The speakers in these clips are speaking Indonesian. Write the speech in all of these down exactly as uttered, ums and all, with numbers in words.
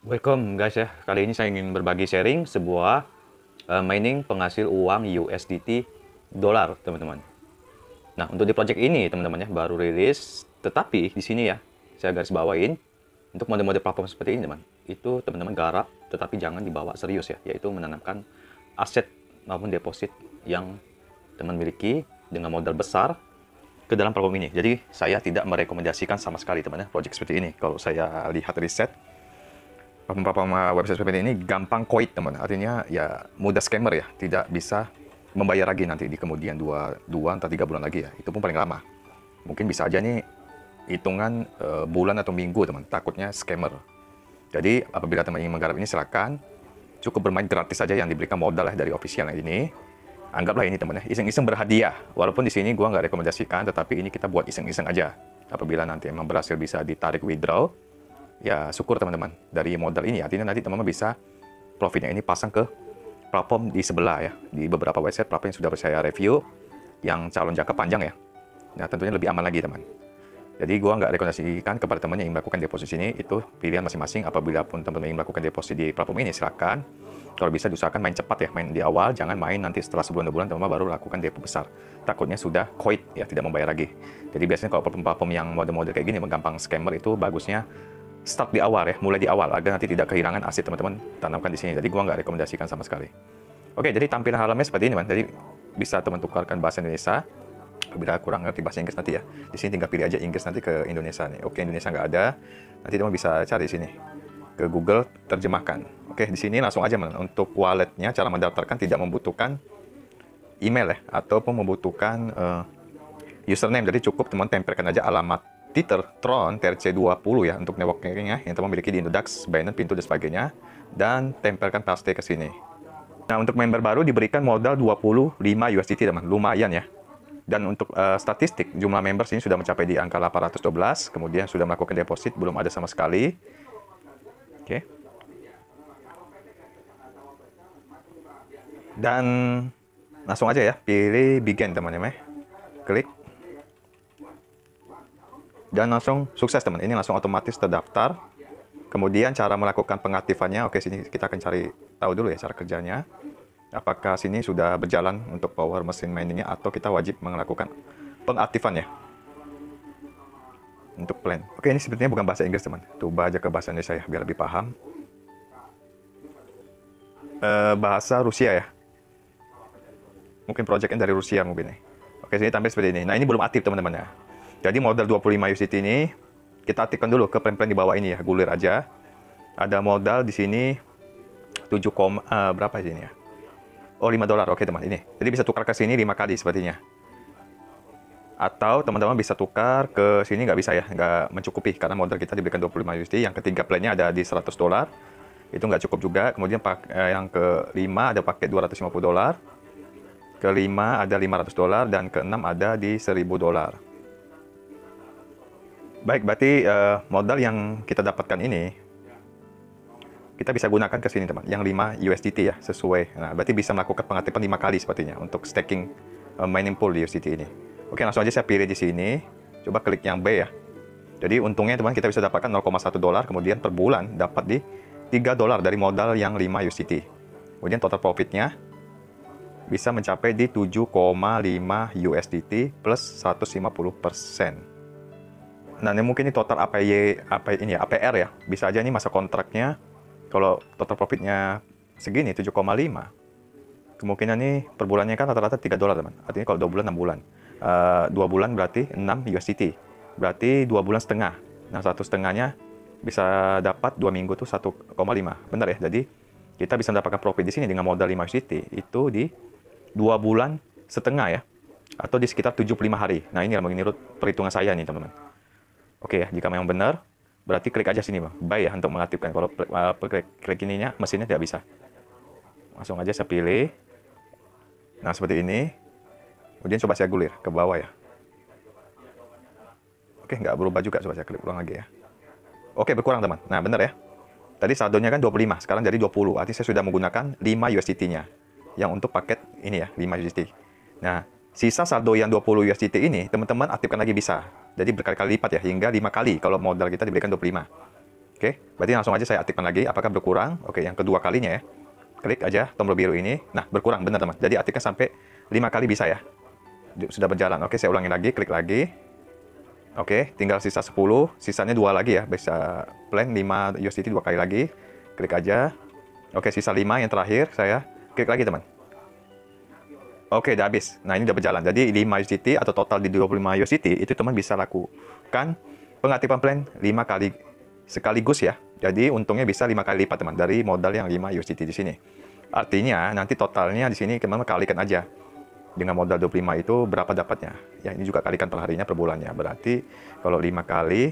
Welcome guys ya, kali ini saya ingin berbagi sharing sebuah uh, mining penghasil uang U S D T dolar teman-teman. Nah untuk di project ini teman-teman ya baru rilis, tetapi di sini ya saya garis bawain untuk mode-mode platform seperti ini teman. Itu teman-teman garap, tetapi jangan dibawa serius ya, yaitu menanamkan aset maupun deposit yang teman miliki dengan modal besar ke dalam platform ini. Jadi saya tidak merekomendasikan sama sekali teman ya project seperti ini. Kalau saya lihat riset, platform website seperti ini gampang koit teman, artinya ya mudah scammer ya, tidak bisa membayar lagi nanti di kemudian dua, dua atau tiga bulan lagi ya, itu pun paling lama. Mungkin bisa aja nih hitungan uh, bulan atau minggu teman, takutnya scammer. Jadi apabila teman ingin menggarap ini silakan, cukup bermain gratis saja yang diberikan modal ya dari official ini. Anggaplah ini teman ya, iseng-iseng berhadiah. Walaupun di sini gua nggak rekomendasikan, tetapi ini kita buat iseng-iseng aja. Apabila nanti emang berhasil bisa ditarik withdraw, ya syukur teman-teman dari modal ini, artinya nanti teman-teman bisa profitnya ini pasang ke platform di sebelah ya, di beberapa website platform yang sudah saya review yang calon jangka panjang ya. Nah tentunya lebih aman lagi teman. Jadi gua nggak rekomendasikan kepada teman yang ingin melakukan deposit ini, itu pilihan masing-masing. Apabila pun teman-teman ingin melakukan deposit di platform ini silakan. Kalau bisa diusahakan main cepat ya, main di awal, jangan main nanti setelah sebulan dua bulan teman-teman baru lakukan depo besar. Takutnya sudah koit ya, tidak membayar lagi. Jadi biasanya kalau platform-platform yang mode-mode kayak gini gampang scammer itu bagusnya start di awal ya, mulai di awal agar nanti tidak kehilangan aset teman-teman tanamkan di sini. Jadi gua nggak rekomendasikan sama sekali. Oke, jadi tampilan halamannya seperti ini, man. Jadi bisa teman tukarkan bahasa Indonesia. Apabila kurang ngerti bahasa Inggris nanti ya, di sini tinggal pilih aja Inggris nanti ke Indonesia nih. Oke, Indonesia nggak ada, nanti teman bisa cari di sini ke Google terjemahkan. Oke, di sini langsung aja, man. Untuk walletnya cara mendaftarkan tidak membutuhkan email ya, ataupun membutuhkan uh, username. Jadi cukup teman tempelkan aja alamat Tether, Tron, T R C dua puluh ya untuk networking-nya yang teman miliki di Indodax, Binance, Pintu dan sebagainya, dan tempelkan paste ke sini. Nah, untuk member baru diberikan modal dua puluh lima U S D T teman, lumayan ya. Dan untuk uh, statistik jumlah member sini sudah mencapai di angka delapan ratus dua belas, kemudian sudah melakukan deposit belum ada sama sekali. Oke. Dan langsung aja ya, pilih begin teman-teman. Klik. Dan langsung sukses teman, ini langsung otomatis terdaftar. Kemudian cara melakukan pengaktifannya, oke sini kita akan cari tahu dulu ya cara kerjanya. Apakah sini sudah berjalan untuk power mesin miningnya atau kita wajib melakukan pengaktifannya untuk plan. Oke, ini sepertinya bukan bahasa Inggris teman, coba aja ke bahasa Indonesia ya biar lebih paham. E, bahasa Rusia ya, mungkin projectnya dari Rusia mungkin nih. Oke, sini tampil seperti ini. Nah, ini belum aktif teman-teman ya. Jadi modal dua puluh lima U S D T ini kita aktifkan dulu ke plan-plan di bawah ini ya, gulir aja. Ada modal di sini tujuh, uh, berapa sini ya? Oh, lima dolar. Oke teman, ini. Jadi bisa tukar ke sini lima kali sepertinya. Atau teman-teman bisa tukar ke sini, nggak bisa ya, nggak mencukupi karena modal kita diberikan dua puluh lima U S D. Yang ketiga plannya ada di seratus dolar. Itu nggak cukup juga. Kemudian pak, eh, yang kelima ada paket dua ratus lima puluh dolar. Kelima ada lima ratus dolar dan keenam ada di seribu dolar. Baik, berarti uh, modal yang kita dapatkan ini kita bisa gunakan ke sini teman, yang lima U S D T ya, sesuai. Nah, berarti bisa melakukan pengaktifan lima kali sepertinya untuk staking uh, mining pool di U S D T ini. Oke, langsung aja saya pilih di sini. Coba klik yang B ya. Jadi untungnya teman kita bisa dapatkan nol koma satu dolar, kemudian per bulan dapat di tiga dolar dari modal yang lima U S D T. Kemudian total profitnya bisa mencapai di tujuh koma lima U S D T plus seratus lima puluh persen. Nah, ini mungkin ini total A P Y, A P, ini ya, A P R ya. Bisa aja nih masa kontraknya, kalau total profitnya segini, tujuh koma lima. Kemungkinan nih per bulannya kan rata-rata tiga dolar teman. Artinya kalau dua bulan, enam bulan. Uh, dua bulan berarti enam U S D T. Berarti dua bulan setengah. Nah, satu setengahnya bisa dapat dua minggu tuh satu koma lima. Benar ya? Jadi kita bisa mendapatkan profit di sini dengan modal lima U S D T. Itu di dua bulan setengah ya. Atau di sekitar tujuh puluh lima hari. Nah, ini menurut perhitungan saya nih teman-teman. Oke ya, jika memang benar, berarti klik aja sini bang, buy ya untuk mengaktifkan. Kalau uh, klik, klik ininya, mesinnya tidak bisa. Langsung aja saya pilih. Nah seperti ini. Kemudian coba saya gulir ke bawah ya. Oke, nggak berubah juga, coba saya klik ulang lagi ya. Oke, berkurang teman. Nah benar ya. Tadi saldonya kan dua puluh lima, sekarang jadi dua puluh. Artinya saya sudah menggunakan lima U S D T-nya. Yang untuk paket ini ya, lima U S D T. Nah, sisa saldo yang dua puluh U S D T ini, teman-teman aktifkan lagi bisa. Jadi berkali-kali lipat ya, hingga lima kali kalau modal kita diberikan dua puluh lima. Oke, berarti langsung aja saya aktifkan lagi. Apakah berkurang? Oke, yang kedua kalinya ya. Klik aja tombol biru ini. Nah, berkurang benar teman. Jadi aktifkan sampai lima kali bisa ya. Sudah berjalan. Oke, saya ulangi lagi. Klik lagi. Oke, tinggal sisa sepuluh. Sisanya dua lagi ya. Bisa plan lima U S D T dua kali lagi. Klik aja. Oke, sisa lima yang terakhir. Saya klik lagi teman. Oke, udah habis. Nah, ini udah berjalan. Jadi lima U S D T atau total di dua puluh lima U S D T itu teman bisa lakukan pengaktifan plan lima kali sekaligus ya. Jadi untungnya bisa lima kali lipat teman dari modal yang lima U S D T di sini. Artinya nanti totalnya di sini teman kalikan aja. Dengan modal dua puluh lima itu berapa dapatnya? Ya, ini juga kalikan per harinya per bulannya. Berarti kalau lima kali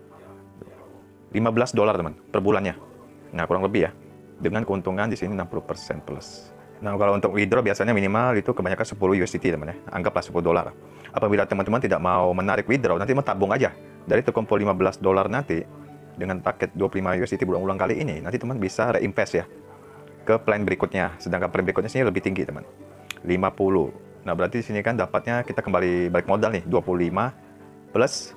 lima belas dolar teman per bulannya. Nah, kurang lebih ya. Dengan keuntungan di sini enam puluh persen plus. Nah, kalau untuk withdraw biasanya minimal itu kebanyakan sepuluh U S D T teman ya. Anggaplah sepuluh dolar. Apabila teman-teman tidak mau menarik withdraw, nanti teman tabung aja. Dari terkumpul lima belas dolar nanti dengan paket dua puluh lima U S D T berulang-ulang kali ini, nanti teman bisa reinvest ya ke plan berikutnya. Sedangkan plan berikutnya sini lebih tinggi teman. lima puluh. Nah, berarti di sini kan dapatnya kita kembali balik modal nih, dua puluh lima plus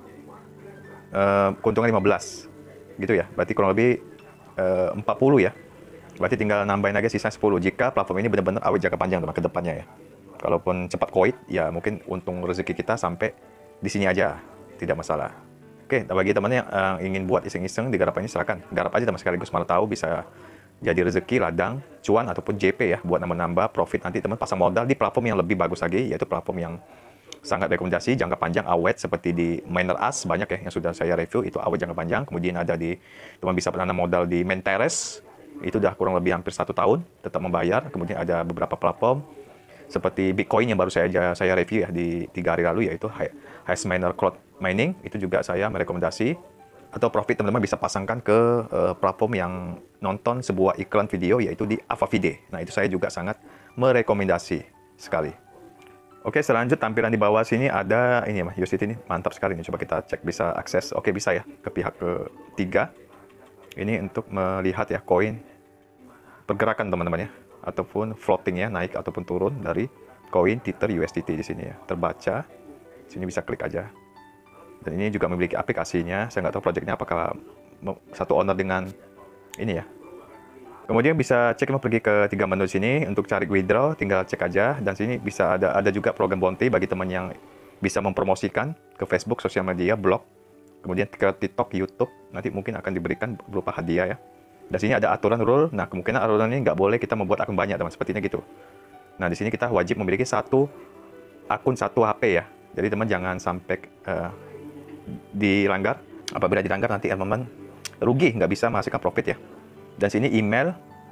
uh, keuntungan lima belas. Gitu ya. Berarti kurang lebih uh, empat puluh ya. Berarti tinggal nambahin lagi sisa sepuluh jika platform ini benar-benar awet jangka panjang teman ke depannya ya. Kalaupun cepat koit ya mungkin untung rezeki kita sampai di sini aja, tidak masalah. Oke, bagi teman yang uh, ingin buat iseng-iseng di garap ini silakan. Garap aja teman sekaligus, malah tahu bisa jadi rezeki, ladang, cuan ataupun J P ya buat nambah-nambah profit nanti teman pasang modal di platform yang lebih bagus lagi, yaitu platform yang sangat rekomendasi jangka panjang awet seperti di MinerAs banyak ya yang sudah saya review itu awet jangka panjang. Kemudian ada di teman bisa menanam modal di Minterest. Itu udah kurang lebih hampir satu tahun tetap membayar. Kemudian ada beberapa platform seperti Bitcoin yang baru saya saya review ya di tiga hari lalu, yaitu Hashminer Cloud Mining. Itu juga saya merekomendasi. Atau profit teman-teman bisa pasangkan ke uh, platform yang nonton sebuah iklan video, yaitu di Avavide. Nah, itu saya juga sangat merekomendasi sekali. Oke, selanjut tampilan di bawah sini ada ini ya, U S D T ini mantap sekali nih. Coba kita cek bisa akses. Oke, bisa ya ke pihak ketiga. Ini untuk melihat ya koin pergerakan teman-teman ya, ataupun floating ya, naik ataupun turun dari koin Tether U S D T di sini ya. Terbaca. Sini bisa klik aja. Dan ini juga memiliki aplikasinya. Saya nggak tahu projectnya apakah satu owner dengan ini ya. Kemudian bisa cek mau pergi ke tiga menu sini untuk cari withdraw, tinggal cek aja. Dan sini bisa ada ada juga program bounty bagi teman yang bisa mempromosikan ke Facebook, sosial media, blog. Kemudian ke TikTok, YouTube, nanti mungkin akan diberikan berupa hadiah ya. Dan sini ada aturan rule. Nah, kemungkinan aturan ini nggak boleh kita membuat akun banyak, teman. Sepertinya gitu. Nah, di sini kita wajib memiliki satu akun satu H P ya. Jadi teman jangan sampai uh, dilanggar. Apabila dilanggar nanti teman-teman rugi, nggak bisa menghasilkan profit ya. Dan sini email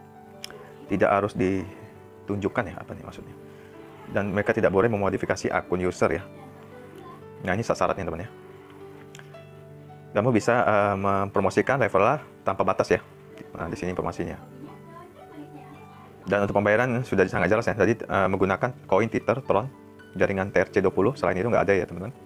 tidak harus ditunjukkan ya, apa nih maksudnya. Dan mereka tidak boleh memodifikasi akun user ya. Nah, ini syaratnya teman ya. Kamu bisa uh, mempromosikan referral tanpa batas ya. Nah, di sini informasinya. Dan untuk pembayaran sudah sangat jelas ya. Jadi uh, menggunakan koin Tether, Tron, jaringan T R C dua puluh. Selain itu nggak ada ya teman-teman.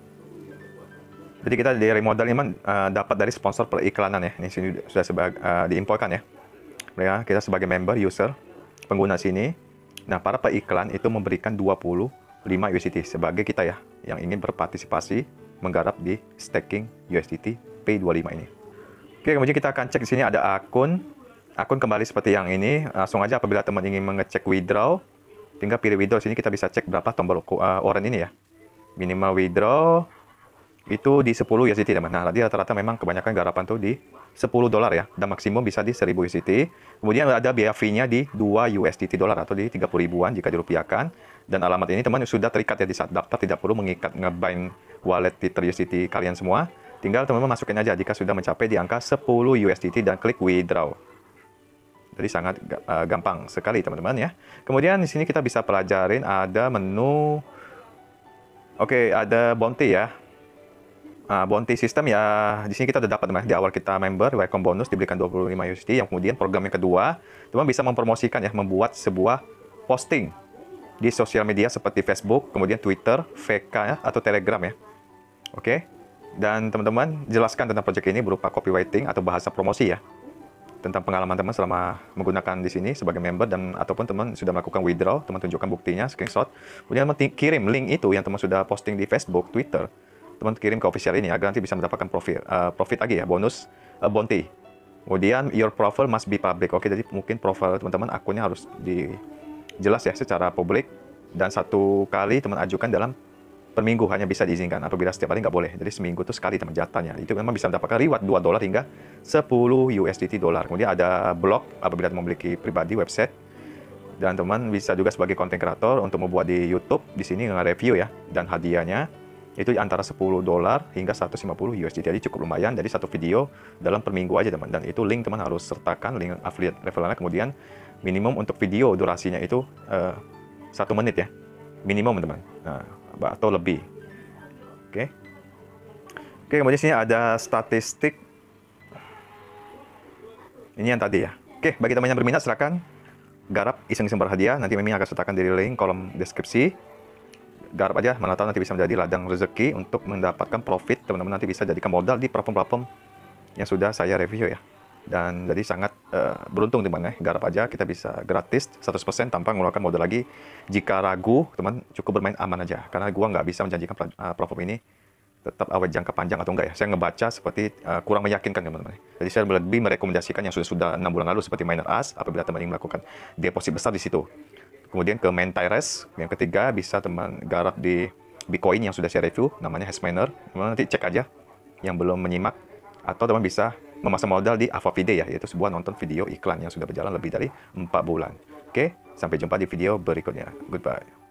Jadi kita dari modal ini uh, dapat dari sponsor periklanan ya. Ini sini sudah sebagai uh, diinfokan ya. Ya. Kita sebagai member, user, pengguna sini. Nah, para peiklan itu memberikan dua puluh lima U S D T sebagai kita ya yang ingin berpartisipasi menggarap di staking U S D T P dua puluh lima ini. Oke, kemudian kita akan cek di sini ada akun. Akun kembali seperti yang ini. Langsung aja apabila teman ingin mengecek withdraw, tinggal pilih withdraw. Sini kita bisa cek berapa tombol uh, orange ini ya. Minimal withdraw itu di sepuluh U S D T teman. Nah, tadi rata-rata memang kebanyakan garapan tuh di sepuluh dolar ya. Dan maksimum bisa di seribu U S D T. Kemudian ada biaya fee-nya di dua U S D T dolar atau di tiga puluh ribuan jika dirupiahkan. Dan alamat ini teman sudah terikat ya di saat daftar, tidak perlu mengikat ngebind wallet Tether U S D T kalian semua. Tinggal teman-teman masukin aja jika sudah mencapai di angka sepuluh U S D T dan klik withdraw. Jadi sangat uh, gampang sekali teman-teman ya. Kemudian di sini kita bisa pelajarin ada menu. Oke, ada bounty ya. Uh, bounty system ya. Di sini kita udah dapat teman. Di awal kita member, welcome bonus diberikan dua puluh lima U S D T. Yang kemudian program yang kedua, teman bisa mempromosikan ya, membuat sebuah posting di sosial media seperti Facebook, kemudian Twitter, V K ya, atau Telegram ya. Oke. Dan teman-teman jelaskan tentang project ini berupa copywriting atau bahasa promosi ya. Tentang pengalaman teman selama menggunakan di sini sebagai member dan ataupun teman sudah melakukan withdraw, teman tunjukkan buktinya, screenshot. Kemudian teman kirim link itu yang teman sudah posting di Facebook, Twitter. Teman kirim ke official ini agar nanti bisa mendapatkan profit uh, profit lagi ya, bonus uh, bounty Kemudian your profile must be public. Oke, jadi mungkin profile teman-teman akunnya harus di jelas ya secara publik, dan satu kali teman ajukan dalam per minggu hanya bisa diizinkan. Apabila setiap hari nggak boleh. Jadi seminggu itu sekali teman jatahnya. Itu memang bisa mendapatkan reward dua dolar hingga sepuluh U S D T dolar. Kemudian ada blog apabila teman memiliki pribadi website, dan teman bisa juga sebagai content creator untuk membuat di YouTube. Di sini nge-review ya, dan hadiahnya itu antara sepuluh dolar hingga seratus lima puluh U S D T. Jadi cukup lumayan. Jadi satu video dalam per minggu aja teman. Dan itu link teman harus sertakan link affiliate referralnya. Kemudian minimum untuk video durasinya itu uh, satu menit ya, minimum teman. Nah, atau lebih. Oke. Oke, kemudian sini ada statistik. Ini yang tadi ya. Oke, bagi teman yang berminat silakan garap iseng-iseng berhadiah. Nanti Mimin akan sertakan di link kolom deskripsi. Garap aja, mana tahu nanti bisa menjadi ladang rezeki untuk mendapatkan profit. Teman-teman nanti bisa jadikan modal di platform-platform yang sudah saya review ya. Dan jadi sangat uh, beruntung teman ya. Garap aja, kita bisa gratis seratus persen tanpa mengeluarkan modal lagi. Jika ragu, teman cukup bermain aman aja. Karena gua nggak bisa menjanjikan uh, platform ini tetap awet jangka panjang atau enggak ya. Saya ngebaca seperti uh, kurang meyakinkan teman-teman. Jadi saya lebih merekomendasikan yang sudah-sudah enam bulan lalu seperti Miner.as apabila teman ingin melakukan deposit besar di situ. Kemudian ke main Tyres, yang ketiga bisa teman garap di Bitcoin yang sudah saya review, namanya Hashminer. Teman nanti cek aja yang belum menyimak, atau teman bisa memasang modal di Avavide ya, yaitu sebuah nonton video iklan yang sudah berjalan lebih dari empat bulan. Oke, sampai jumpa di video berikutnya. Goodbye.